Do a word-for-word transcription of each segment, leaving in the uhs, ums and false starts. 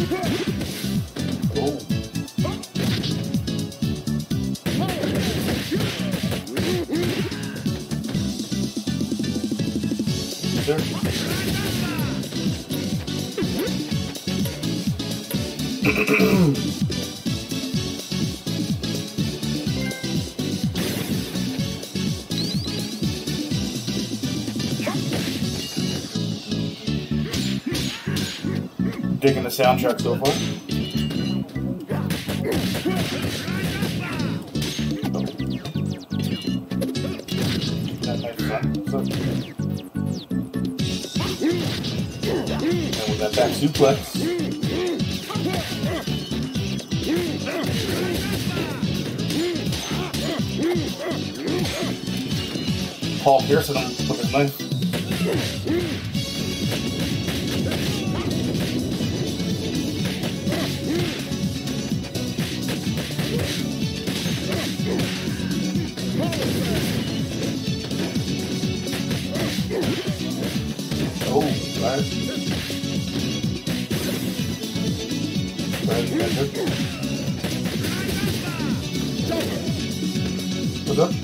Oh. There. Digging the soundtrack so far. That nice fun. So, and with that back suplex. Paul Pearson with his knife. Oh, right. Right, what's up?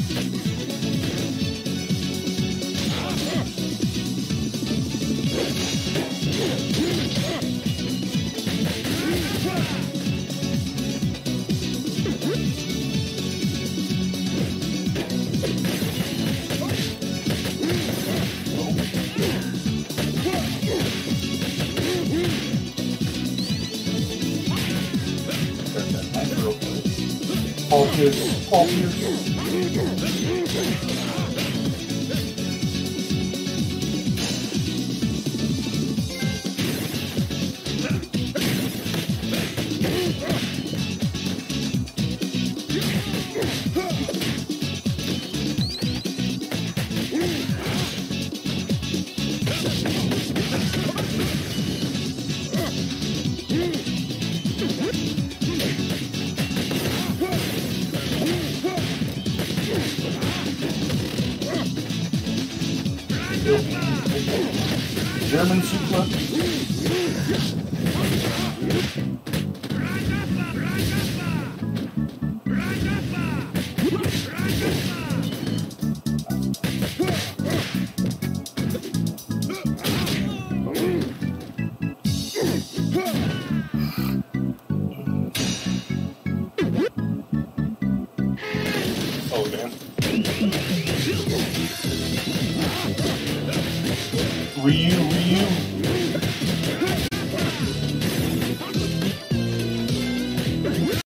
Paul Pierce, Paul Pierce. German suplex. Oh, damn. Ryu, Ryu.